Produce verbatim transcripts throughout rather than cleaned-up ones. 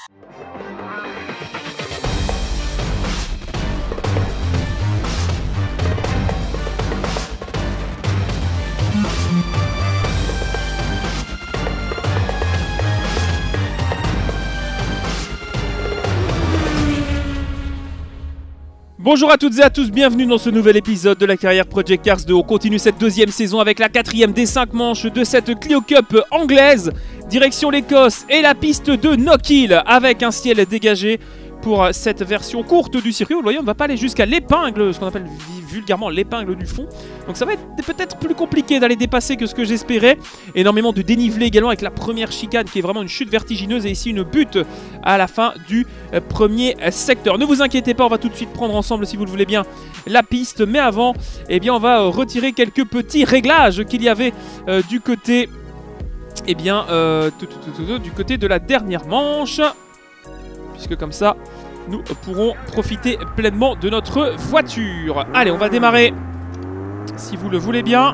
Bonjour à toutes et à tous, bienvenue dans ce nouvel épisode de la carrière Project Cars deux. On continue cette deuxième saison avec la quatrième des cinq manches de cette Clio Cup anglaise. Direction l'Écosse et la piste de Knockhill avec un ciel dégagé pour cette version courte du circuit. Vous le voyez, on ne va pas aller jusqu'à l'épingle, ce qu'on appelle vulgairement l'épingle du fond. Donc ça va être peut-être plus compliqué d'aller dépasser que ce que j'espérais. Énormément de dénivelé également avec la première chicane qui est vraiment une chute vertigineuse et ici une butte à la fin du premier secteur. Ne vous inquiétez pas, on va tout de suite prendre ensemble, si vous le voulez bien, la piste. Mais avant, eh bien, on va retirer quelques petits réglages qu'il y avait euh, du côté, eh bien, euh, tout, tout, tout, tout, du côté de la dernière manche. Puisque comme ça, nous pourrons profiter pleinement de notre voiture. Allez, on va démarrer, si vous le voulez bien.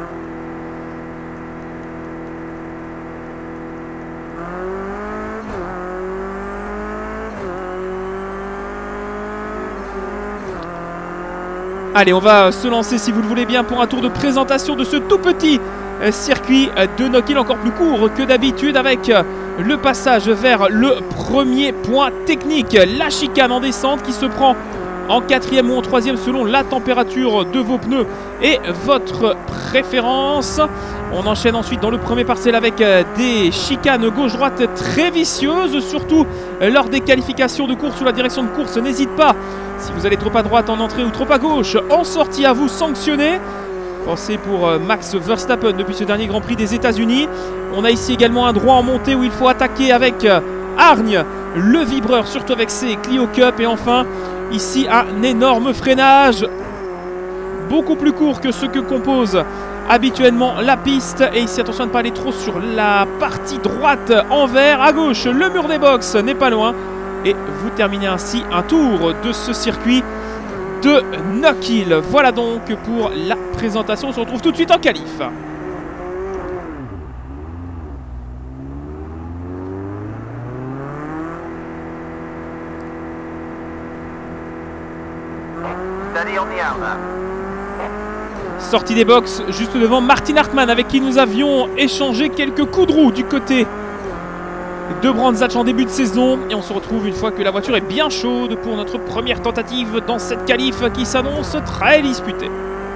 Allez, on va se lancer, si vous le voulez bien, pour un tour de présentation de ce tout petit circuit de Knockhill, encore plus court que d'habitude, avec le passage vers le premier point technique, la chicane en descente qui se prend en quatrième ou en troisième selon la température de vos pneus et votre préférence. On enchaîne ensuite dans le premier parcelle avec des chicanes gauche-droite très vicieuses, surtout lors des qualifications de course ou la direction de course. N'hésite pas, si vous allez trop à droite en entrée ou trop à gauche en sortie, à vous sanctionner. Pensez pour Max Verstappen depuis ce dernier Grand Prix des États-Unis. On a ici également un droit en montée où il faut attaquer avec hargne le vibreur, surtout avec ses Clio Cup. Et enfin, ici un énorme freinage, beaucoup plus court que ce que compose habituellement la piste. Et ici, attention à ne pas aller trop sur la partie droite en vert. À gauche, le mur des box n'est pas loin. Et vous terminez ainsi un tour de ce circuit de Knockhill. Voilà donc pour la présentation. On se retrouve tout de suite en qualif. Sortie des box juste devant Martin Hartmann, avec qui nous avions échangé quelques coups de roue du côté de Brands Hatch en début de saison. Et on se retrouve une fois que la voiture est bien chaude pour notre première tentative dans cette qualif qui s'annonce très disputée.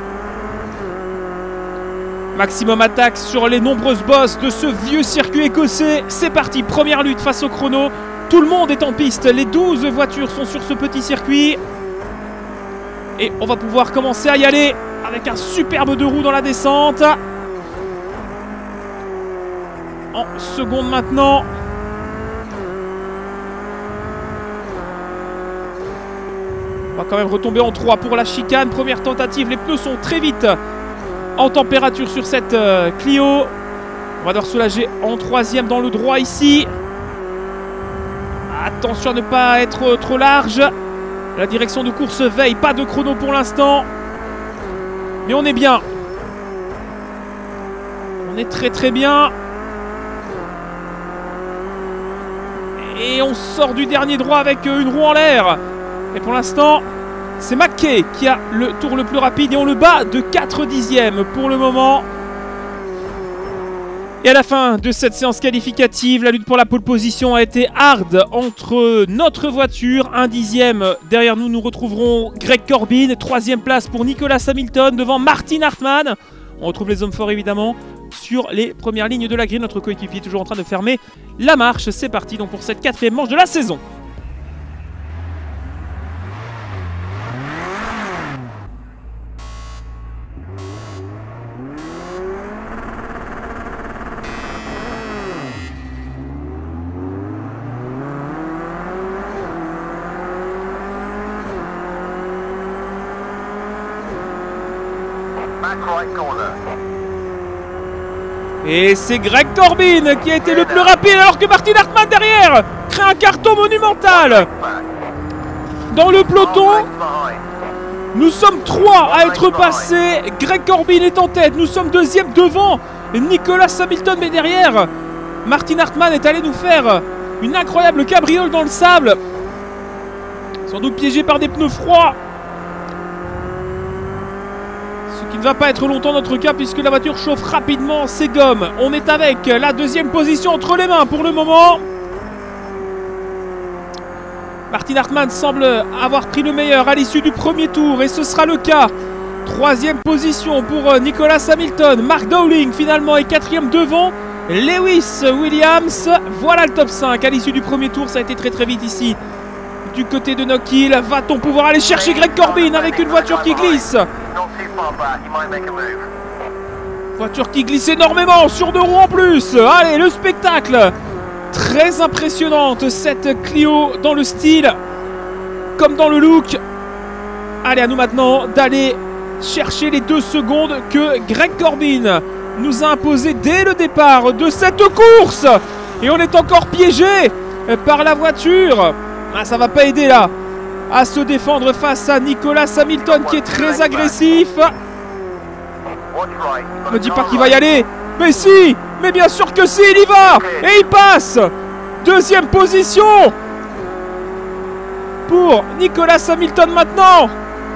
Maximum attaque sur les nombreuses bosses de ce vieux circuit écossais. C'est parti, première lutte face au chrono. Tout le monde est en piste, les douze voitures sont sur ce petit circuit. Et on va pouvoir commencer à y aller avec un superbe deux roues dans la descente. En seconde maintenant. On va quand même retomber en trois pour la chicane. Première tentative, les pneus sont très vite en température sur cette euh, Clio. On va devoir soulager en troisième dans le droit ici. Attention à ne pas être trop large. La direction de course veille, pas de chrono pour l'instant. Mais on est bien. On est très très bien. Et on sort du dernier droit avec une roue en l'air. Et pour l'instant, c'est McKay qui a le tour le plus rapide et on le bat de quatre dixièmes pour le moment. Et à la fin de cette séance qualificative, la lutte pour la pole position a été hard entre notre voiture. Un dixième derrière nous, nous retrouverons Greg Corbin. Troisième place pour Nicolas Hamilton devant Martin Hartmann. On retrouve les hommes forts évidemment sur les premières lignes de la grille. Notre coéquipier est toujours en train de fermer la marche. C'est parti donc pour cette quatrième manche de la saison. Et c'est Greg Corbin qui a été le plus rapide alors que Martin Hartmann derrière crée un carton monumental. Dans le peloton, nous sommes trois à être passés. Greg Corbin est en tête, nous sommes deuxième devant Nicolas Hamilton, mais derrière Martin Hartmann est allé nous faire Une incroyable cabriole dans le sable. Sans doute piégé par des pneus froids. Ce qui ne va pas être longtemps notre cas puisque la voiture chauffe rapidement ses gommes. On est avec la deuxième position entre les mains pour le moment. Martin Hartmann semble avoir pris le meilleur à l'issue du premier tour et ce sera le cas. Troisième position pour Nicolas Hamilton. Mark Dowling finalement est quatrième devant Lewis Williams. Voilà le top cinq à l'issue du premier tour. Ça a été très très vite ici. Du côté de Knockhill, va-t-on pouvoir aller chercher Greg Corbin avec une voiture qui glisse? Voiture qui glisse énormément sur deux roues en plus. Allez, le spectacle. Très impressionnante cette Clio dans le style comme dans le look. Allez, à nous maintenant d'aller chercher les deux secondes que Greg Corbin nous a imposé dès le départ de cette course. Et on est encore piégé par la voiture. Ah, ça va pas aider là à se défendre face à Nicolas Hamilton qui est très agressif. Ne me dis pas qu'il va y aller. Mais si, mais bien sûr que si, il y va. Et il passe. Deuxième position pour Nicolas Hamilton maintenant.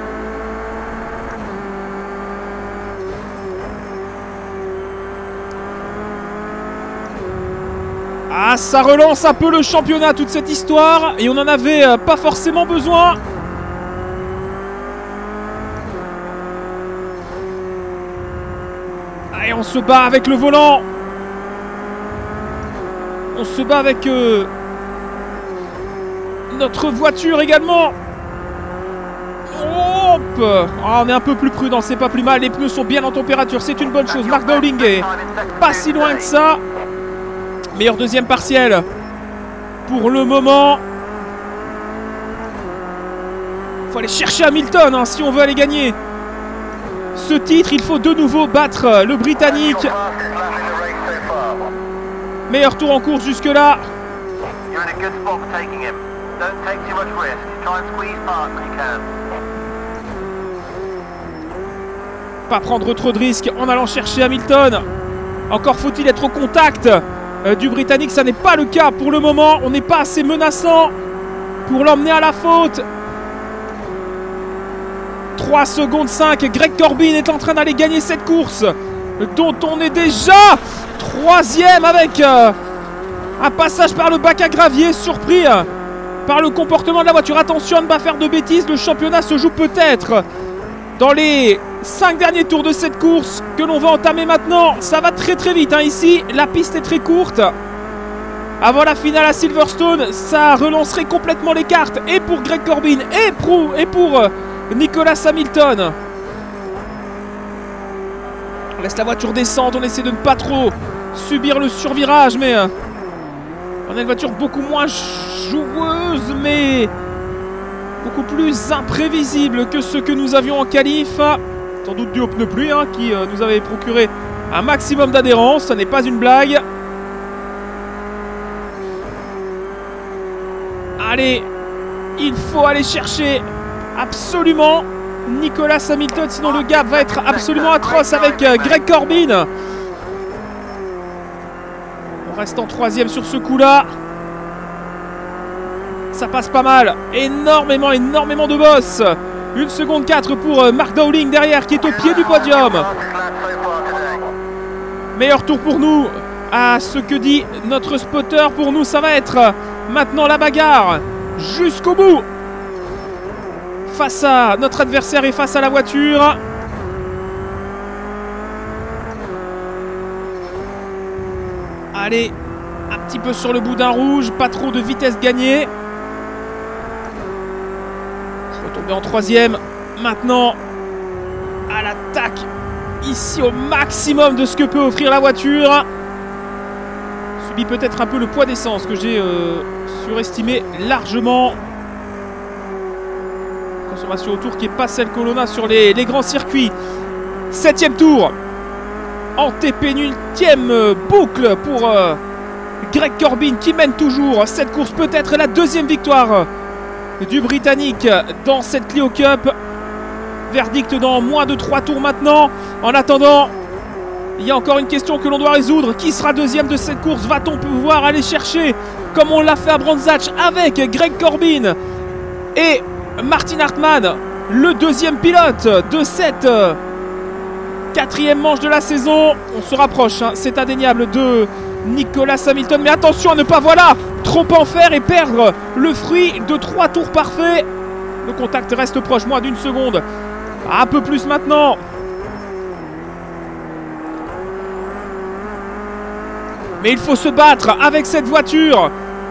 Ah, ça relance un peu le championnat, toute cette histoire. Et on n'en avait euh, pas forcément besoin. Allez, on se bat avec le volant. On se bat avec euh, notre voiture également. Hop. Ah, on est un peu plus prudent, c'est pas plus mal. Les pneus sont bien en température, c'est une bonne chose. Mark Dowling est pas si loin que ça. Meilleur deuxième partiel pour le moment. Il faut aller chercher Hamilton hein, si on veut aller gagner ce titre. Il faut de nouveau battre le Britannique. Meilleur tour en course jusque là. Pas prendre trop de risques en allant chercher Hamilton. Encore faut-il être au contact Euh, du Britannique, ça n'est pas le cas pour le moment. On n'est pas assez menaçant pour l'emmener à la faute. trois secondes cinq. Greg Corbin est en train d'aller gagner cette course dont on est déjà troisième avec euh, un passage par le bac à gravier. Surpris euh, par le comportement de la voiture. Attention à ne pas faire de bêtises. Le championnat se joue peut-être dans les cinq derniers tours de cette course que l'on va entamer maintenant. Ça va très très vite hein. Ici la piste est très courte. Avant la finale à Silverstone, ça relancerait complètement les cartes. Et pour Greg Corbin et pour, et pour euh, Nicolas Hamilton. On laisse la voiture descendre. On essaie de ne pas trop subir le survirage. Mais euh, on a une voiture beaucoup moins joueuse, mais beaucoup plus imprévisible que ce que nous avions en qualif. Sans doute dû au pneu pluie hein, qui euh, nous avait procuré un maximum d'adhérence. Ce n'est pas une blague. Allez, il faut aller chercher absolument Nicolas Hamilton. Sinon le gap va être absolument atroce avec euh, Greg Corbin. On reste en troisième sur ce coup-là. Ça passe pas mal. Énormément, énormément de boss. une seconde quatre pour Mark Dowling derrière qui est au pied du podium. Meilleur tour pour nous. À ce que dit notre spotter, pour nous ça va être maintenant la bagarre jusqu'au bout. Face à notre adversaire et face à la voiture. Allez, un petit peu sur le bout d'un rouge. Pas trop de vitesse gagnée. En troisième, maintenant à l'attaque ici au maximum de ce que peut offrir la voiture. Subit peut-être un peu le poids d'essence que j'ai euh, surestimé largement. Consommation autour qui n'est pas celle que l'on a sur les, les grands circuits. Septième tour, antépénultième boucle pour euh, Greg Corbin qui mène toujours cette course. Peut-être la deuxième victoire du Britannique dans cette Clio Cup. Verdict dans moins de trois tours maintenant. En attendant, Il y a encore une question que l'on doit résoudre. Qui sera deuxième de cette course? Va-t-on pouvoir aller chercher, comme on l'a fait à Brands Hatch avec Greg Corbin et Martin Hartmann, le deuxième pilote de cette euh, quatrième manche de la saison? On se rapproche, hein, c'est indéniable, de Nicolas Hamilton. Mais attention à ne pas, voilà, trop en faire et perdre le fruit de trois tours parfaits. Le contact reste proche, moins d'une seconde. Un peu plus maintenant. Mais il faut se battre avec cette voiture.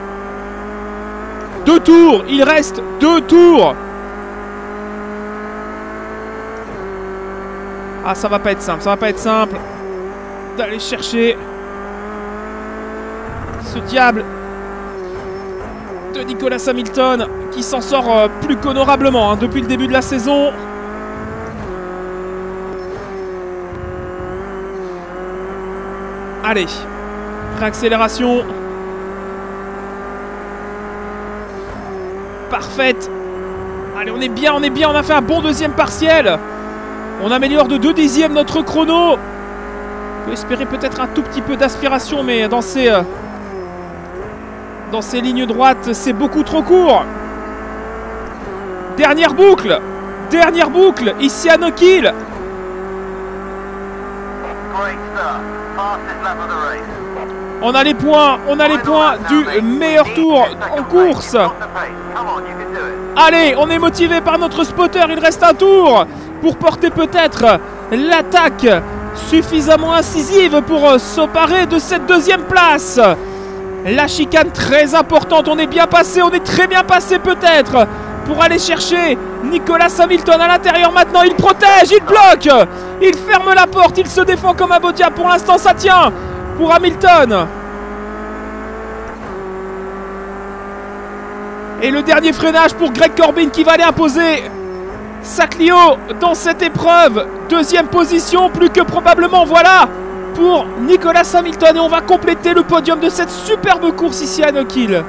Deux tours, il reste deux tours. Ah, ça va pas être simple, ça va pas être simple d'aller chercher ce diable de Nicolas Hamilton qui s'en sort euh, plus qu'honorablement hein, depuis le début de la saison. Allez, réaccélération parfaite. Allez, on est bien, on est bien, on a fait un bon deuxième partiel. On améliore de deux dixièmes notre chrono. On peut espérer peut-être un tout petit peu d'aspiration, mais dans ces, euh, dans ces lignes droites, c'est beaucoup trop court. Dernière boucle. Dernière boucle, ici à Knockhill. On a les points, on a les points du meilleur tour en course. Allez, on est motivé par notre spotter, il reste un tour pour porter peut-être l'attaque suffisamment incisive pour s'emparer de cette deuxième place. La chicane très importante, on est bien passé, on est très bien passé peut-être pour aller chercher Nicolas Hamilton à l'intérieur maintenant. Il protège, il bloque, il ferme la porte, il se défend comme un beau diable. Pour l'instant ça tient pour Hamilton. Et le dernier freinage pour Greg Corbin qui va aller imposer sa Clio dans cette épreuve. Deuxième position, plus que probablement, voilà, pour Nicolas Hamilton. Et on va compléter le podium de cette superbe course ici à Knockhill.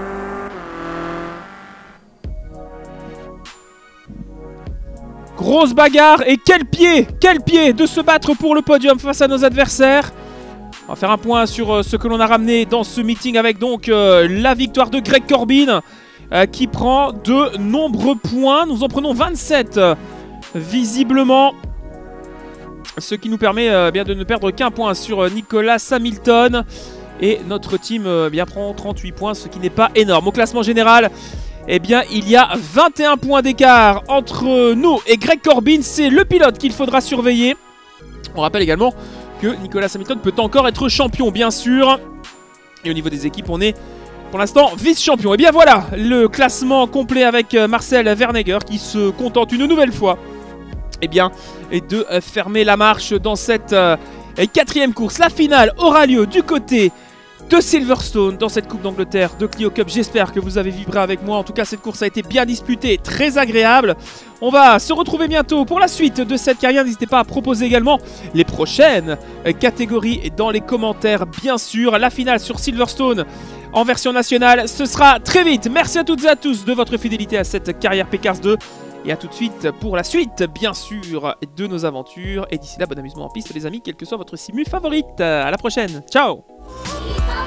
Grosse bagarre et quel pied, quel pied de se battre pour le podium face à nos adversaires. On va faire un point sur ce que l'on a ramené dans ce meeting avec donc euh, la victoire de Greg Corbin. Euh, qui prend de nombreux points. Nous en prenons vingt-sept euh, visiblement, ce qui nous permet euh, bien de ne perdre qu'un point sur euh, Nicolas Hamilton. Et notre team euh, bien prend trente-huit points, ce qui n'est pas énorme. Au classement général, eh bien, il y a vingt et un points d'écart entre nous et Greg Corbin. C'est le pilote qu'il faudra surveiller. On rappelle également que Nicolas Hamilton peut encore être champion, bien sûr. Et au niveau des équipes, on est pour l'instant vice-champion. Et bien voilà, le classement complet avec Marcel Vernegger qui se contente une nouvelle fois eh bien, de fermer la marche dans cette euh, quatrième course. La finale aura lieu du côté de Silverstone dans cette Coupe d'Angleterre de Clio Cup. J'espère que vous avez vibré avec moi. En tout cas, cette course a été bien disputée, très agréable. On va se retrouver bientôt pour la suite de cette carrière. N'hésitez pas à proposer également les prochaines catégories dans les commentaires, bien sûr. La finale sur Silverstone en version nationale, ce sera très vite. Merci à toutes et à tous de votre fidélité à cette carrière P Cars deux. Et à tout de suite pour la suite, bien sûr, de nos aventures. Et d'ici là, bon amusement en piste, les amis, quel que soit votre simu favorite. À la prochaine. Ciao!